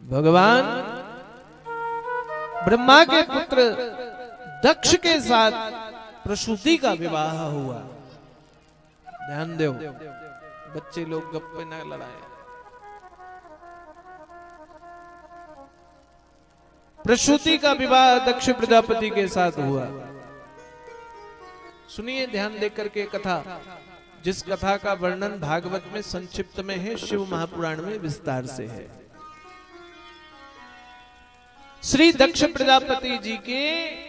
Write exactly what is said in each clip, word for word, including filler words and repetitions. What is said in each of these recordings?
भगवान ब्रह्मा के पुत्र दक्ष के साथ प्रसूति का विवाह हुआ। ध्यान दो, बच्चे लोग गप्पे न लड़ाए। प्रसूति का विवाह दक्ष प्रजापति के साथ हुआ। सुनिए ध्यान देकर के कथा, जिस कथा का वर्णन भागवत में संक्षिप्त में है, शिव महापुराण में विस्तार से है। श्री दक्ष प्रजापति जी के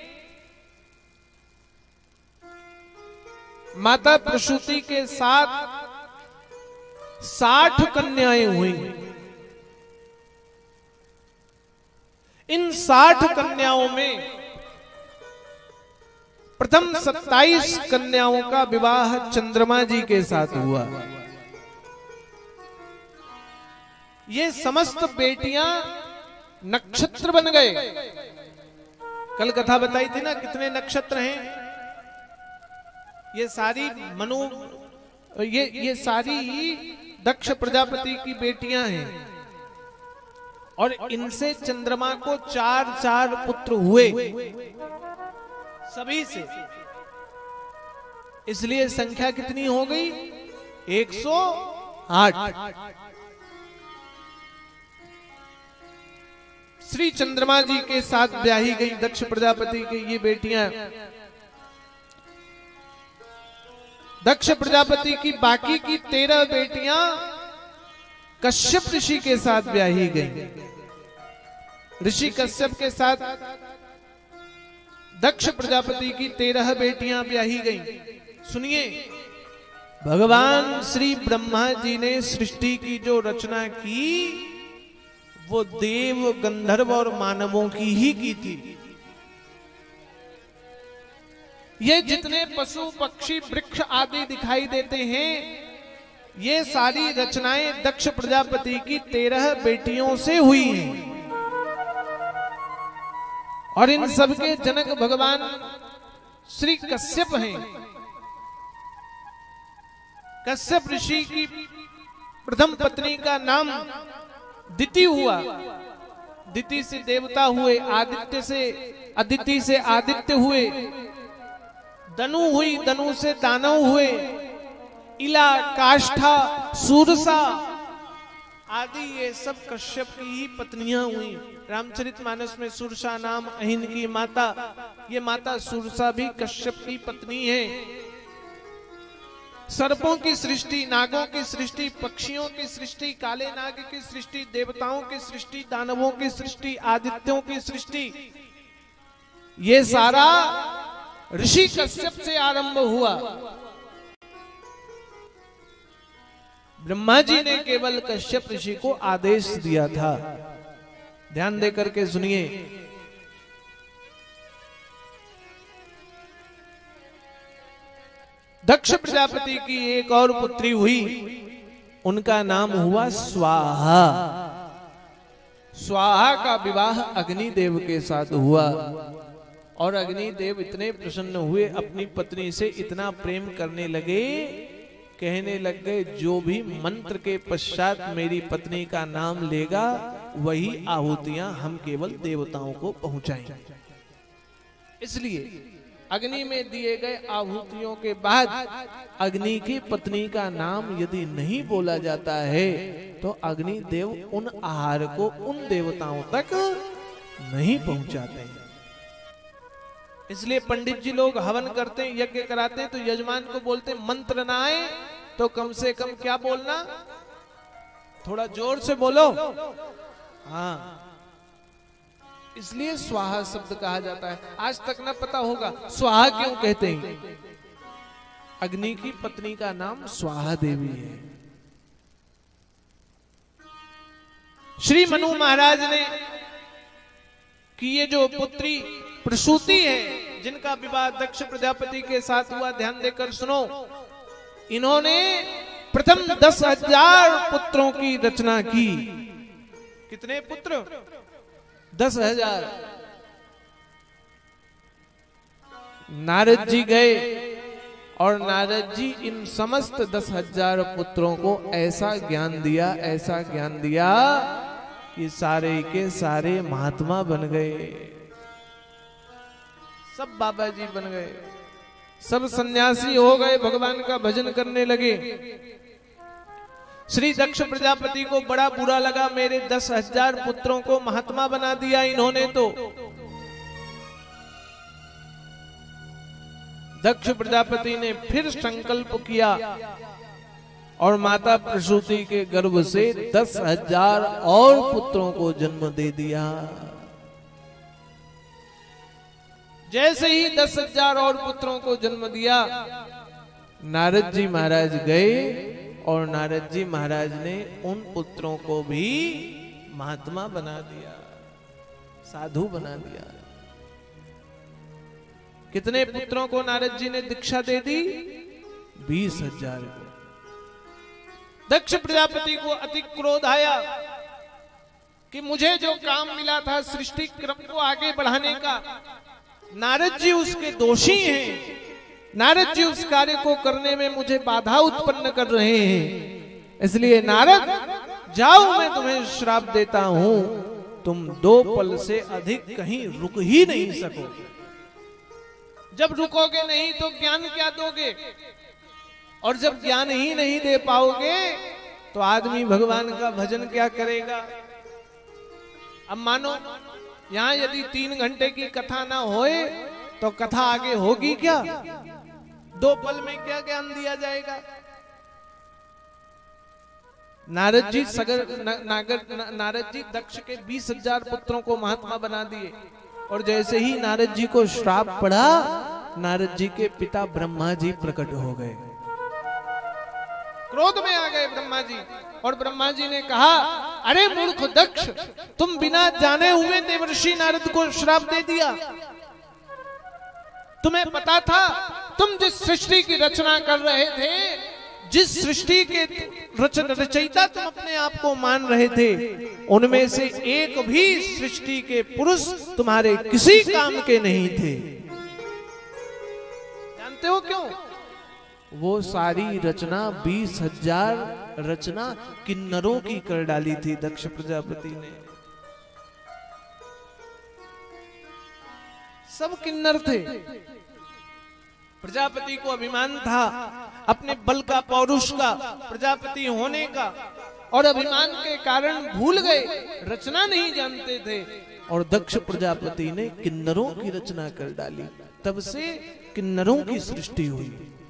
माता प्रसूति के साथ साठ कन्याएं हुई। इन साठ कन्याओं में प्रथम सत्ताईस कन्याओं का विवाह चंद्रमा जी के साथ हुआ। ये समस्त बेटियां नक्षत्र बन गए। कल कथा बताई थी ना कितने नक्षत्र हैं। ये सारी मनु ये ये सारी दक्ष प्रजापति की बेटियां हैं और इनसे चंद्रमा को चार चार पुत्र हुए सभी से। इसलिए संख्या कितनी हो गई? एक सौ आठ। श्री चंद्रमा जी के साथ ब्याही गई दक्ष प्रजापति की ये बेटियां। दक्ष प्रजापति की बाकी की तेरह बेटियां कश्यप ऋषि के साथ ब्याही गई। ऋषि कश्यप के साथ दक्ष प्रजापति की तेरह बेटियां ब्याही गई। सुनिए, भगवान श्री ब्रह्मा जी ने सृष्टि की जो रचना की वो देव, गंधर्व और मानवों की ही की थी। ये जितने पशु पक्षी वृक्ष आदि दिखाई देते हैं, ये सारी रचनाएं दक्ष प्रजापति की तेरह बेटियों से हुई हैं। और इन सब के जनक भगवान श्री कश्यप हैं। कश्यप ऋषि की प्रथम पत्नी का नाम दिति हुआ। दिति से देवता हुए, आदित्य से अदिति से आदित्य हुए, दनु हुई, दनु से दानव हुए, इला, काष्ठा, सूरसा आदि ये सब कश्यप की ही पत्नियां हुई। रामचरितमानस में सुरसा नाम अहिन की माता, ये माता सुरसा भी कश्यप की पत्नी है। सर्पों की सृष्टि, नागों की सृष्टि, पक्षियों की सृष्टि, काले नाग की सृष्टि, देवताओं की सृष्टि, दानवों की सृष्टि, आदित्यों की सृष्टि, ये सारा ऋषि कश्यप से आरंभ हुआ। ब्रह्मा जी ने केवल कश्यप ऋषि को आदेश दिया था। ध्यान देकर के सुनिए। दक्ष प्रजापति की एक और पुत्री हुई, उनका नाम हुआ स्वाहा। स्वाहा का विवाह अग्निदेव के साथ हुआ और अग्निदेव इतने प्रसन्न हुए, अपनी पत्नी से इतना प्रेम करने लगे, कहने लग गए जो भी मंत्र के पश्चात मेरी पत्नी का नाम लेगा वही आहुतियां हम केवल देवताओं को पहुंचाएंगे। इसलिए अग्नि में दिए गए आहुतियों के बाद अग्नि की पत्नी का नाम यदि नहीं बोला जाता है तो अग्नि देव उन आहार को उन देवताओं तक नहीं पहुंचाते हैं। इसलिए पंडित जी लोग हवन करते हैं, यज्ञ कराते हैं, तो यजमान को बोलते हैं मंत्र ना आए तो कम से कम क्या बोलना, थोड़ा जोर से बोलो। हाँ, इसलिए स्वाहा शब्द कहा जाता है। आज तक ना पता होगा स्वाहा क्यों कहते हैं। अग्नि की पत्नी का नाम स्वाहा देवी है। श्री मनु महाराज ने कि ये जो पुत्री प्रसूति है, जिनका विवाह दक्ष प्रजापति के साथ हुआ, ध्यान देकर सुनो। इन्होंने प्रथम दस हजार पुत्रों की रचना की। कितने पुत्र? दस हजार। नारद जी गए और नारद जी इन समस्त दस हजार पुत्रों को ऐसा ज्ञान दिया, ऐसा ज्ञान दिया ये सारे के सारे महात्मा बन गए, सब बाबा जी बन गए, सब सन्यासी हो गए, भगवान का भजन करने लगे। श्री दक्ष प्रजापति को बड़ा बुरा लगा, मेरे दस हजार पुत्रों को महात्मा बना दिया इन्होंने। तो दक्ष प्रजापति ने फिर संकल्प किया और माता प्रसूति के गर्भ से दस हजार और पुत्रों को जन्म दे दिया। जैसे ही दस हजार और पुत्रों को जन्म दिया, नारद जी महाराज गए और नारद जी महाराज ने उन पुत्रों को भी महात्मा बना दिया, साधु बना दिया। कितने पुत्रों को नारद जी ने दीक्षा दे दी? बीस हजार को। दक्ष प्रजापति को अति क्रोध आया कि मुझे जो काम मिला था सृष्टि क्रम को आगे बढ़ाने का, नारद जी उसके दोषी हैं। नारद जी उस कार्य को करने में मुझे बाधा उत्पन्न कर रहे हैं। इसलिए नारद, जाओ, मैं तुम्हें श्राप देता हूं, तुम दो पल से अधिक कहीं रुक ही नहीं सकोगे। जब रुकोगे नहीं तो ज्ञान क्या दोगे? और जब ज्ञान ही नहीं दे पाओगे तो आदमी भगवान का भजन क्या करेगा? अब मानो यहां यदि तीन घंटे की कथा ना होए तो कथा आगे होगी क्या? दो पल में क्या ज्ञान दिया जाएगा? नारद जी सगर न, नागर न, नारद जी दक्ष के बीस हजार पुत्रों को महात्मा बना दिए, और जैसे ही नारद जी को श्राप पड़ा, नारद जी के पिता ब्रह्मा जी प्रकट हो गए। क्रोध में आ गए ब्रह्मा जी, और ब्रह्मा जी ने कहा, अरे मूर्ख दक्ष, तुम बिना जाने हुए देवर्षि नारद को श्राप दे दिया। तुम्हें पता था तुम जिस सृष्टि की रचना कर रहे थे, जिस सृष्टि के रचन रचयिता तुम अपने आप को मान रहे थे, उनमें से एक भी सृष्टि के पुरुष तुम्हारे किसी काम के नहीं थे। जानते हो क्यों? वो सारी रचना बीस हजार रचना किन्नरों की कर डाली थी दक्ष प्रजापति ने। सब किन्नर थे। प्रजापति को अभिमान था अपने बल का, पौरुष का, प्रजापति होने का, और अभिमान के कारण भूल गए, रचना नहीं जानते थे, और दक्ष प्रजापति ने किन्नरों की रचना कर डाली। तब से किन्नरों की सृष्टि हुई।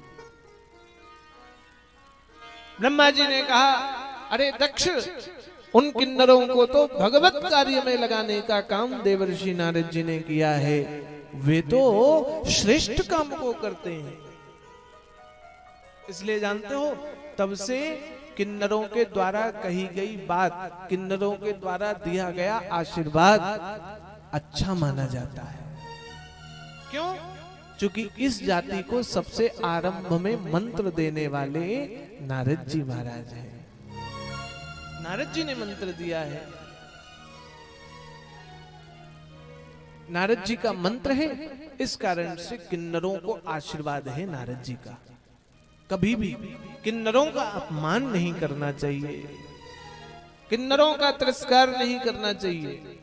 ब्रह्मा जी ने कहा, अरे दक्ष, उन किन्नरों को तो भगवत कार्य में लगाने का काम देवर्षि नारद जी ने किया है। वे तो श्रेष्ठ काम को करते हैं। इसलिए जानते हो, तब से किन्नरों के द्वारा कही गई बात, किन्नरों के द्वारा दिया गया आशीर्वाद अच्छा माना जाता है। क्यों? क्योंकि इस जाति को सबसे आरंभ में मंत्र देने वाले नारद जी महाराज हैं। नारद जी ने मंत्र दिया है। नारद जी का मंत्र है, इस कारण से किन्नरों को आशीर्वाद है नारद जी का। कभी भी किन्नरों का अपमान नहीं करना चाहिए, किन्नरों का तिरस्कार नहीं करना चाहिए।